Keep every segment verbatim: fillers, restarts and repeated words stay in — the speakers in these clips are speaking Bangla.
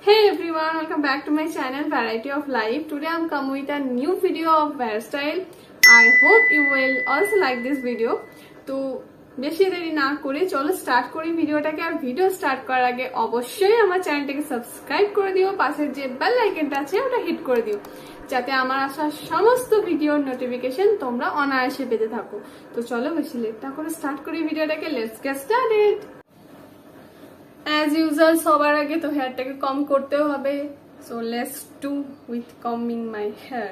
Hey everyone, welcome back to my channel Variety of Life. Today I'm come with a new video of hairstyle. I hope you will also like this video. তো বেশি দেরি না করে চলো স্টার্ট করি ভিডিওটাকে। আর ভিডিও স্টার্ট করার আগে অবশ্যই আমার চ্যানেলটাকে সাবস্ক্রাইব করে দিও, পাশের যে বেল আইকনটা আছে ওটা হিট করে দিও, যাতে আমার আসা সমস্ত ভিডিওর নোটিফিকেশন তোমরা অনায়াসে পেতে থাকো। তো চলো বেশি লেট না করে স্টার্ট করি ভিডিওটাকে। Let's get started. As usual সবার আগে তো হেয়ারটাকে কম করতেও হবে, so let's do with combing my hair.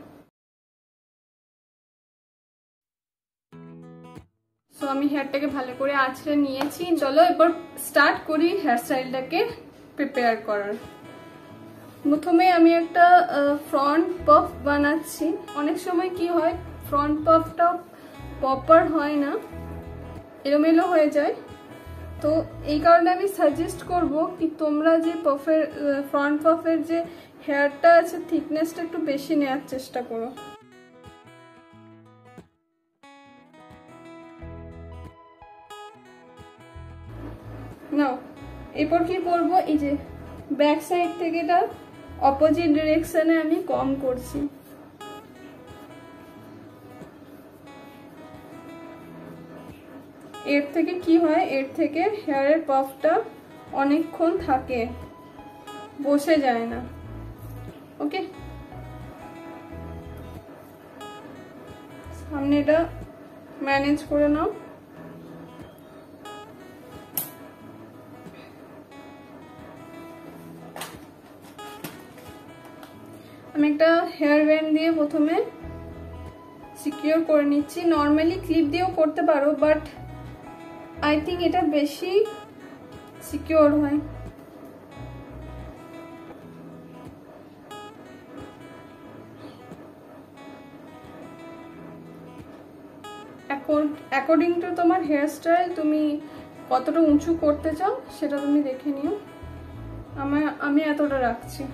So আমি হেয়ারটাকে ভালো করে আঁচড়ে নিয়েছি। চলো এবার স্টার্ট করি হেয়ার স্টাইলটাকে প্রিপেয়ার করার। প্রথমে আমি একটা ফ্রন্ট পাফ বানাচ্ছি। অনেক সময় কি হয়, ফ্রন্ট পাফটা প্রপার হয় না, এলোমেলো হয়ে যায়। তো এই কারণে আমি সাজেস্ট করব কি তোমরা যে পাফের ফ্রন্ট পাফের যে হেয়ারটা আছে থিকনেসটা একটু বেশি নেওয়ার চেষ্টা করো। নাও এরপর কি করব, এই যে ব্যাক সাইড থেকে এটা অপোজিট ডিরেকশনে আমি কম করছি। এর থেকে কি হয়, এর থেকে হেয়ারের পাফটা অনেকক্ষণ থাকে, বসে যায় না। ওকে, সামনে এটা ম্যানেজ করে নাও। আমি একটা হেয়ার ব্যান্ড দিয়ে প্রথমে সিকিউর করে নিচ্ছি। নর্মালি ক্লিপ দিয়েও করতে পারো, বাট I think এটা বেশি সিকিউর হয়। অ্যাকর্ডিং টু তোমার হেয়ার স্টাইল তুমি কতটা উঁচু করতে চাও সেটা তুমি দেখে নিও। আমার আমি এতটা রাখছি।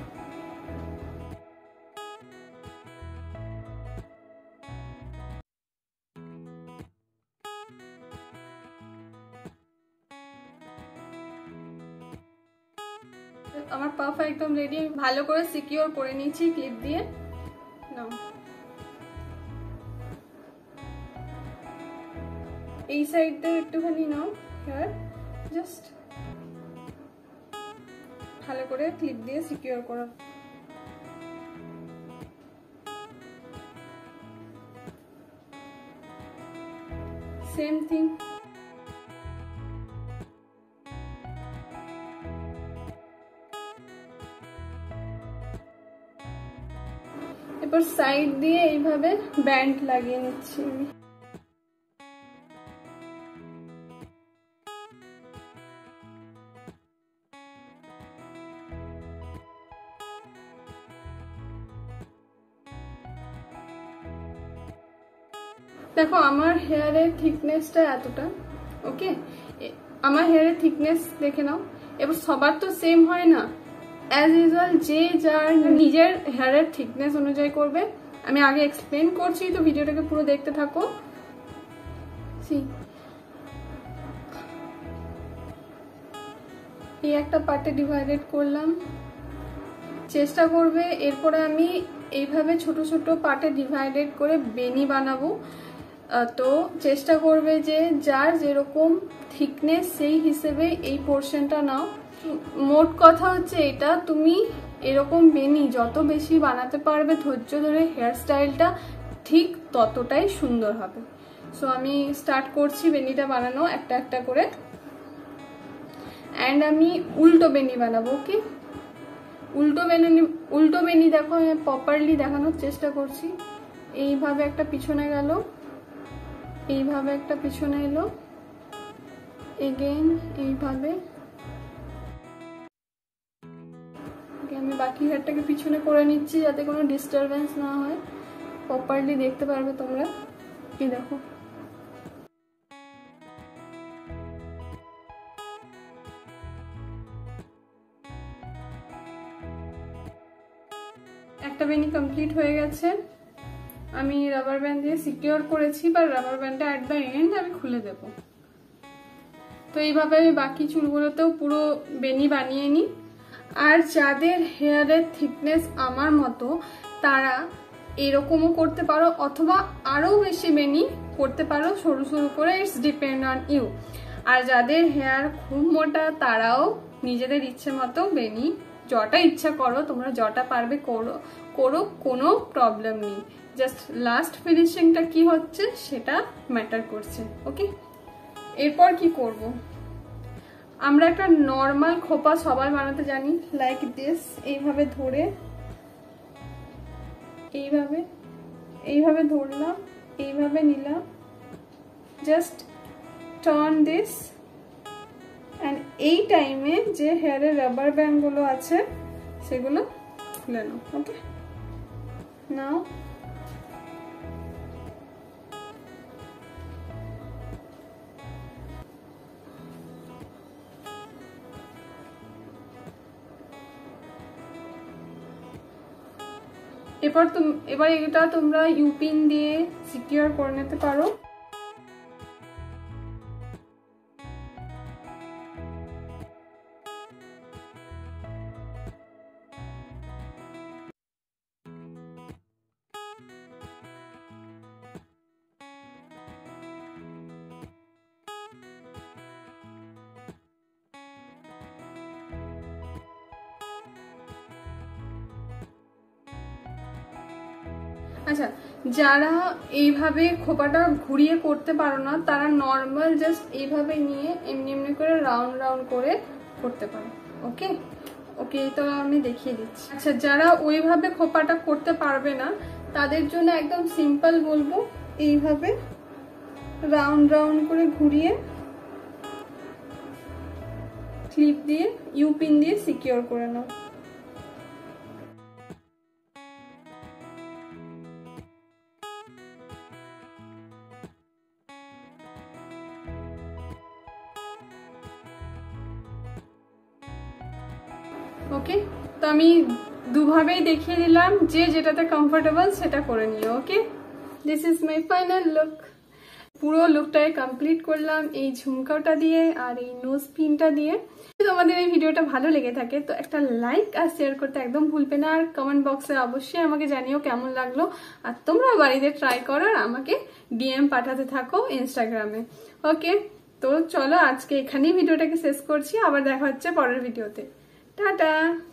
আমার পাফ একদম রেডি, ভালো করে সিকিউর করে নিয়েছি ক্লিপ দিয়ে। নাও এই সাইড দিয়ে একটুখানি নাও হেয়ার, জাস্ট ভালো করে ক্লিপ দিয়ে সিকিউর করো। সেম থিং এবার সাইড দিয়ে এইভাবে ব্যান্ড লাগিয়ে নিচ্ছি আমি। দেখো আমার হেয়ারের থিকনেসটা এতটা। ওকে, আমার হেয়ারের থিকনেস দেখে নাও। এবার সবার তো সেম হয় না, অ্যাজ ইউজুয়াল যে যার নিজের হেয়ারের থিকনেস অনুযায়ী করবে। আমি আগে এক্সপ্লেন করছি, তো ভিডিওটাকে পুরো দেখতে থাকো। এই একটা পার্টে ডিভাইডেড করলাম। চেষ্টা করবে এরপরে আমি এইভাবে ছোট ছোট পার্টে ডিভাইডেড করে বেনি বানাবো। তো চেষ্টা করবে যে যার যেরকম থিকনেস সেই হিসেবে এই পোর্শনটা নাও। মোট কথা হচ্ছে এটা, তুমি এরকম বেনি যত বেশি বানাতে পারবে ধৈর্য ধরে, হেয়ার স্টাইলটা ঠিক ততটাই সুন্দর হবে। সো আমি স্টার্ট করছি বেনিটা বানানো একটা একটা করে। অ্যান্ড আমি উল্টো বেনি বানাবো। ওকে, উল্টো বেনি উল্টো বেনি দেখো আমি প্রপারলি দেখানোর চেষ্টা করছি। এইভাবে একটা পিছনে গেল, এইভাবে একটা পিছনে এলো, এগেইন এইভাবে। আমি বাকি হেয়ারটাকে পিছনে করে নিচ্ছি যাতে কোনো ডিস্টারবেন্স না হয়, প্রপারলি দেখতে পারবে তোমরা। এই দেখো একটা বেনি কমপ্লিট হয়ে গেছে। আমি রাবার ব্যান্ড দিয়ে সিকিউর করেছি, বা রাবার ব্যান্ডটা অ্যাট দ্য এন্ড আমি খুলে দেব। তো এইভাবে আমি বাকি চুলগুলোতেও পুরো বেনি বানিয়ে নিই। আর যাদের হেয়ারের থিকনেস আমার মতো তারা এরকমও করতে পারো অথবা আরো বেশি বেনি করতে পারো সরু সরু করে, ইটস ডিপেন্ড অন ইউ। আর যাদের হেয়ার খুব মোটা তারাও নিজেদের ইচ্ছে মতো বেনি যটা ইচ্ছা করো, তোমরা যটা পারবে করো করো কোনো প্রবলেম নেই। জাস্ট লাস্ট ফিনিশিংটা কি হচ্ছে সেটা ম্যাটার করছে। ওকে, এরপর কি করব, আমরা একটা নর্মাল খোপা সবাই বানাতে জানি, লাইক দিস। এইভাবে ধরে এইভাবে এইভাবে ধরলাম, এইভাবে নিলাম, জাস্ট টার্ন দিস অ্যান্ড এই টাইমে যে হেয়ারের রাবার ব্যান্ড গুলো আছে সেগুলো খুলে নাও। ওকে, নাও এবার তুমি এবার এটা তোমরা ইউপিন দিয়ে সিকিউর করে নিতে পারো। আচ্ছা, যারা এইভাবে খোপাটা ঘুরিয়ে করতে পারো না তারা নর্মাল জাস্ট এইভাবে নিয়ে এমনি এমনি করে রাউন্ড রাউন্ড করে করতে পারো। ওকে ওকে তো আমি দেখিয়ে দিচ্ছি। আচ্ছা, যারা ওইভাবে খোপাটা করতে পারবে না তাদের জন্য একদম সিম্পল বলবো, এইভাবে রাউন্ড রাউন্ড করে ঘুরিয়ে ক্লিপ দিয়ে ইউপিন দিয়ে সিকিউর করে নাও। ওকে, তো আমি দুভাবেই দেখিয়ে দিলাম, যে যেটাতে কমফোর্টেবল সেটা করে নিও। Okay, this is my final look. পুরো লুকটাই কমপ্লিট করলাম এই ঝুমকাটা দিয়ে আর এই নোজ পিনটা দিয়ে। তোমাদের এই ভিডিওটা ভালো লেগে থাকে তো একটা লাইক আর শেয়ার করতে একদম ভুলবে না, আর কমেন্ট বক্সে অবশ্যই আমাকে জানিও কেমন লাগলো। আর তোমরা বাড়িতে ট্রাই করো আর আমাকে ডিএম পাঠাতে থাকো ইনস্টাগ্রামে। ওকে, তো চলো আজকে এখানেই ভিডিওটাকে শেষ করছি, আবার দেখা হচ্ছে পরের ভিডিওতে। টাটা।